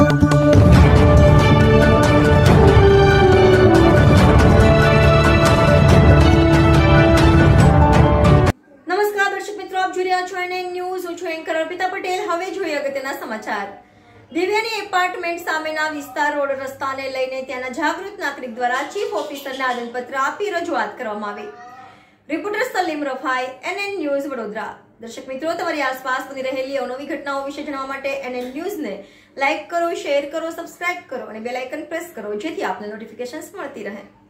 Devayani apartment સામેના વિસ્તાર road રસ્તાને લઈને ત્યાંના જાગૃત નાગરિક દ્વારા ચીફ ઓફિસરને આવેદનપત્ર આપી રજૂઆત કરવામાં આવી। Reporter Salim Rafai, NN news Vadodara. દર્શક મિત્રો, તમારી આસપાસ બની રહેલી અવનવી ઘટનાઓ વિશે જાણવા માટે NN ન્યૂઝને લાઇક કરો, શેર કરો, સબસ્ક્રાઇબ કરો અને બેલ આઇકન પ્રેસ કરો, જેથી આપને નોટિફિકેશન્સ મળતી રહે।